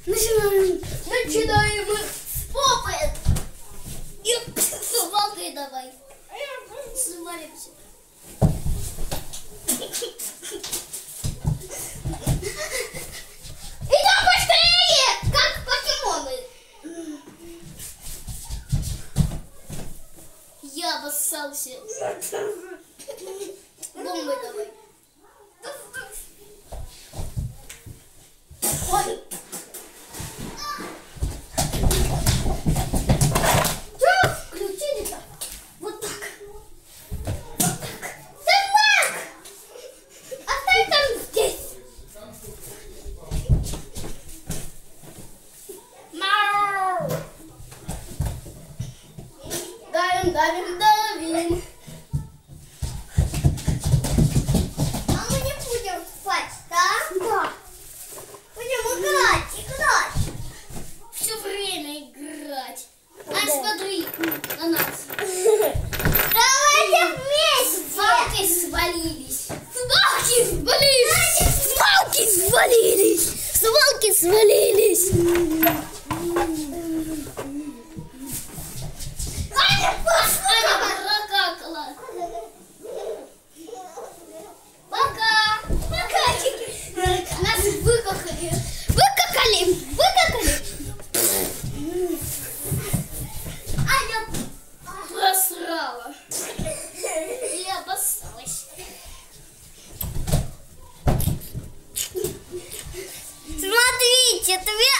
Начинаем с попы. И с валкой давай. Свалимся. Идем быстрее, как покемоны. Я обоссался. Бомбой давай. Ой. Включили-то? Вот так. Вот так. Собак! Оставь там здесь. Мау! Давим, давим, давим. А мы не будем спать, да? Да. Будем играть. Все время играть. Ань, смотри на нас. Давайте вместе. Свалки свалились. Свалки свалились. Аня прокакала. Пока. Нас выкакали. Аня просрала. И обоссалась. Смотрите,